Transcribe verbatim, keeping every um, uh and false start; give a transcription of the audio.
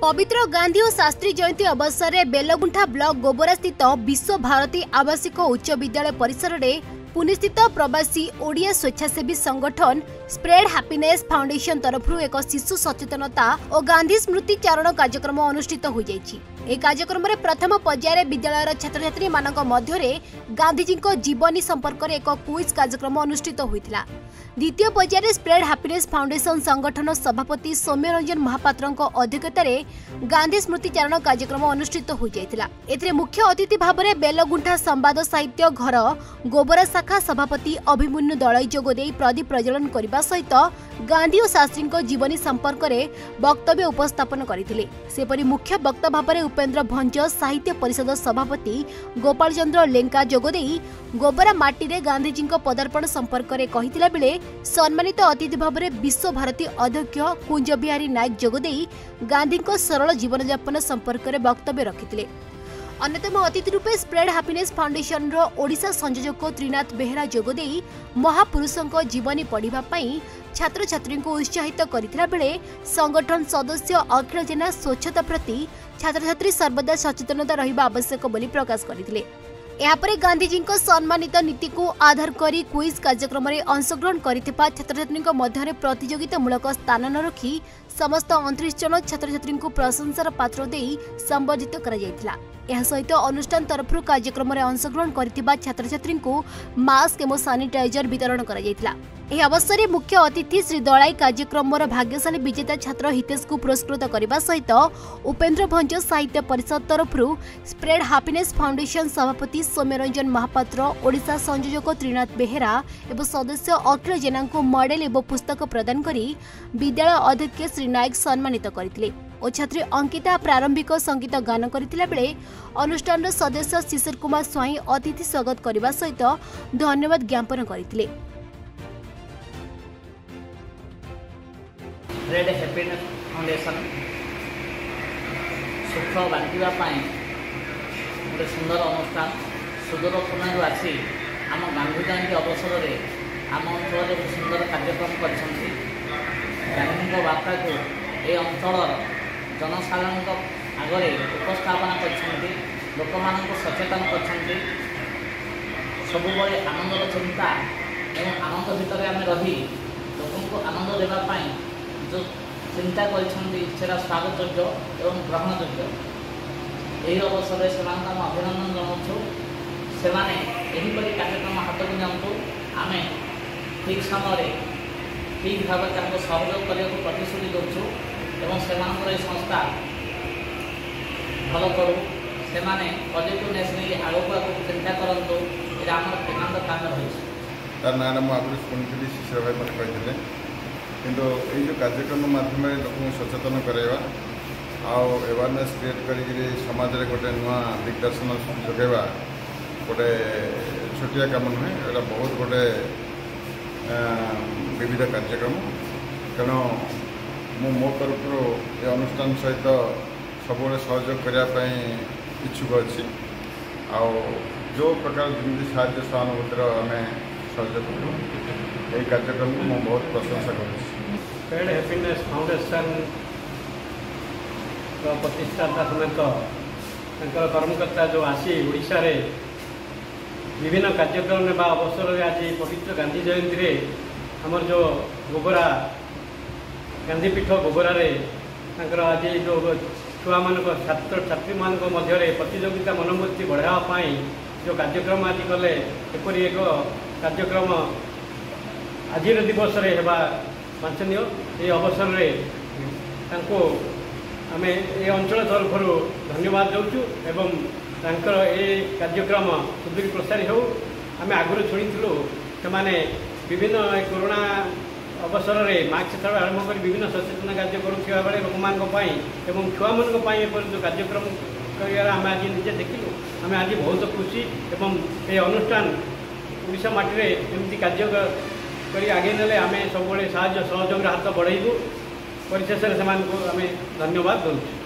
पवित्र गांधी और शास्त्री जयंती अवसर में बेलगुंठा ब्लॉक गोबरा स्थित विश्व भारती आवासिक उच्च विद्यालय परिसर में पुणे स्थित प्रवासी ओडिया स्वेच्छासेवी संगठन स्प्रेड हैप्पीनेस फाउंडेशन तरफ एक शिशु सचेतनता और गांधी स्मृति चारण कार्यक्रम अनुष्ठित हो जाइछि। ए कार्यक्रम में प्रथम पर्यायर विद्यालय छात्र छात्री मानक मध्य गांधीजी जीवनी संपर्क में एक क्विज कार्यक्रम अनुष्ठित होता। द्वितीय पर्यायर स्प्रेड हैप्पीनेस फाउंडेशन संगठन सभापति सौम्य रंजन महापात्र अध्यक्षतार गांधी स्मृति चारण कार्यक्रम अनुष्ठित हो जाता। एथिरे मुख्य अतिथि भाव में बेलगुंठा संवाद साहित्य घर गोबरा शाखा सभापति अभिमन्यु दलई जोगदे प्रदीप प्रज्वलन करने सहित गांधी और शास्त्री जीवनी संपर्क में वक्तव्य उपस्थापन करथिले। सेपरि मुख्य वक्ता भाव में उपेन्द्र भंज साहित्य परिषद सभापति गोपाल चंद्र लेंका जोगदे गोबरा माटी रे गांधीजी पदार्पण संपर्क में कहिथिला बेले सम्मानित अतिथि भाव में विश्व भारती अध्यक्ष कुंज बिहारी नायक जोगदे गांधी सरल जीवन यापन संपर्क में वक्तव्य रखिथिले। अन्यतम अतिथि रूपे स्प्रेड हैप्पीनेस फाउंडेशन रो ओडिशा संयोजक त्रिनाथ बेहेरा जोगदे महापुरुषों जीवनी पढ़िबा पई छात्र छात्री को उत्साहित करथिला बेले संगठन सदस्य अखिल जेना स्वच्छता प्रति छात्र छात्री सर्वदा सचेतनता रहिबा आवश्यक बोली प्रकाश करथिले। यापर गांधीजी सम्मानित नीति को आधार करी क्विज कार्यक्रम में अंशग्रहण करिथिबा छात्र छात्री मध्य प्रतियोगितामूलक स्थान न रखी समस्त उनतीस जन छात्र छात्री को प्रशंसार पात्र दे संबोधित करा जायथिला। यह सहित अनुष्ठान तरफ कार्यक्रम में अंशग्रहण करिथिबा छात्र छात्री को मास्क एवं सानिटाइजर वितरण करा जायथिला। एह अवसर में मुख्य अतिथि श्री दलाई कार्यक्रम भाग्यशाली विजेता छात्र हितेश को पुरस्कृत करने सहित उपेन्द्र भंज साहित्य परिषद तरफ स्प्रेड हैप्पीनेस फाउंडेशन सभापति सौम्य रंजन महापात्र ओडिशा संयोजक त्रिनाथ बेहेरा एवं सदस्य अखिल जेना को मॉडल एवं पुस्तक प्रदान करी विद्यालय अध्यक्ष श्री नायक सम्मानित करथिले और छात्री अंकिता प्रारंभिक संगीत गान करथिला बेले अनुष्ठान सदस्य शिशिर कुमार स्वाई अतिथि स्वागत करने सहित धन्यवाद ज्ञापन करथिले। स्प्रेड हैप्पीनेस फाउंडेशन सुख बांटा गोटे सुंदर अनुष्ठान सुदूर कोणरू आसी आम गांधी जयंती अवसर में आम अंचल गोटे सुंदर कार्यक्रम कर गांधी वार्ता को ये अंचल जनसाधारण आगे उपस्थापन कर लोक मान सचेतन कर सब आनंदर चिंता एवं आनंद भितर आम रही लोक आनंद देवाई जो चिंता कर स्वागत योग्य एवं ग्रहण योग्य यही अवसर में से अभिनंदन जनाऊँ से कार्यक्रम हाथ को नियंतु आम ठीक समय ठीक भाव में सहयोग करने को प्रतिश्रुति दूँ एवं से संस्था भल करूँ से पॉजिटिवनेस नहीं आगे को चिंता करूँ ये आम एकांत काम रही तार ना मुझे आगे शुणी शिशिर भाई मैंने कहते किंतु ये जो कार्यक्रम माध्यम लोक सचेतन करवा आवेरनेस क्रिएट कर समाज में गोटे नुआ दिग्दर्शन जोगेवा गोटे छोटिया कम नुहे एटा बहुत गोटे विविध कार्यक्रम तेणु मु मो तरफ ये अनुष्ठान सहित सब सहयोग करने इच्छुक अच्छी आ जो प्रकार जमी साहय सहानुभूतिर आम सहयोग करूँ यही कार्यक्रम को बहुत प्रशंसा कर स्प्रेड हैप्पीनेस फाउंडेशन प्रतिष्ठाता समेत कर्मकर्ता जो आसी ओडिशा रे विभिन्न कार्यक्रम बा अवसर में आज पवित्र गांधी जयंती रे हमर जो गोबरा गांधी पीठ गोबरा रे आज जो छुआ मान छात्र छात्री मान मध्य प्रतियोगिता मनोवृत्ति बढ़ावाई जो कार्यक्रम आज कले एपरी एक कार्यक्रम आज दिवस वांछनीय ये अवसर में आम ये अंचल तरफ धन्यवाद दूँ एवं तांकर ये कार्यक्रम सुदूर प्रसारी हो आम आगुरी शुणी से विभिन्न कोरोना अवसर में मास्क ठार आरंभ कर विभिन्न सचेतन कार्य करुवा बेले लोक मानों छुआ मान जो कार्यक्रम कर आज निजे देखिलु आम आज बहुत खुशी एवं ये अनुष्ठान ओडिशा माटी रे एमती कार्य करी आगे नेले आम सब साहय सहयोग हाथ बढ़ेबू परिशेष से आम धन्यवाद दूँ।